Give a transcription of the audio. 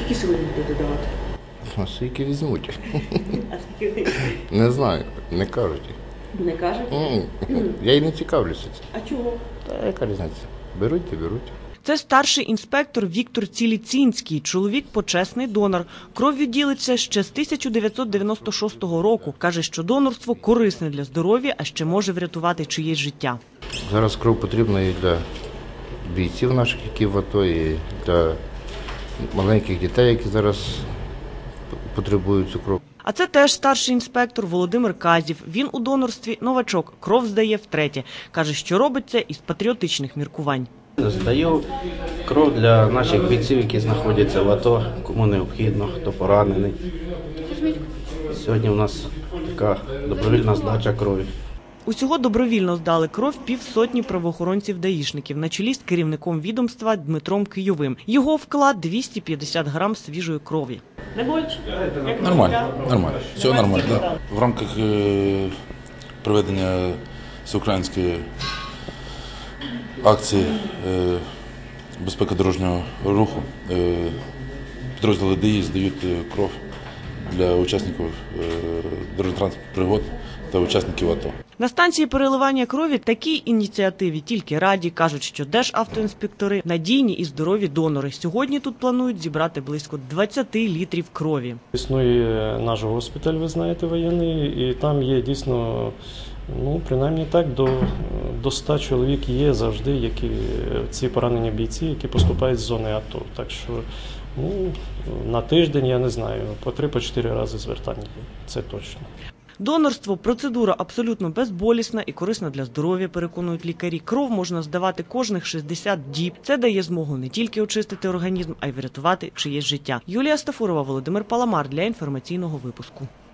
Скільки сьогодні будете давати? А скільки візьмуть? А скільки? Не знаю, не кажуть. Не кажете? Я й не цікавлюся. А чого? Та яка різниця? Беруть і беруть. Це старший інспектор Віктор Ціліцінський. Чоловік – почесний донор. Кров ділиться ще з 1996 року. Каже, що донорство корисне для здоров'я, а ще може врятувати чиєсь життя. Зараз кров потрібна і для бійців наших, які в АТО, і для маленьких дітей, які зараз потребують цю кров. А це теж старший інспектор Володимир Казів. Він у донорстві новачок, кров здає втретє. Каже, що робить це із патріотичних міркувань. Здаю кров для наших бійців, які знаходяться в АТО, кому необхідно, хто поранений. Сьогодні у нас така добровільна здача крові. Усього добровільно здали кров 50 правоохоронців-даїшників на чолі з керівником відомства Дмитром Кийовим. Його вклад – 250 грам свіжої крові. Не боляче? Нормально, нормально. Все нормально. Да. В рамках проведення всеукраїнської акції безпеки дорожнього руху підрозділи ДАІ здають кров для учасників дорожньо-транспортних пригод та учасників АТО. На станції переливання крові такій ініціативі тільки раді. Кажуть, що державтоінспектори – надійні і здорові донори. Сьогодні тут планують зібрати близько 20 літрів крові. Існує наш госпіталь, ви знаєте, воєнний, і там є дійсно, принаймні так, до 100 чоловік є завжди, які ці поранені бійці, які поступають з зони АТО. Так що на тиждень, я не знаю, по 3-4 рази звертання є, це точно. Донорство – процедура абсолютно безболісна і корисна для здоров'я, переконують лікарі. Кров можна здавати кожних 60 діб. Це дає змогу не тільки очистити організм, а й врятувати чиєсь життя. Юлія Стафурова, Володимир Паламар для інформаційного випуску.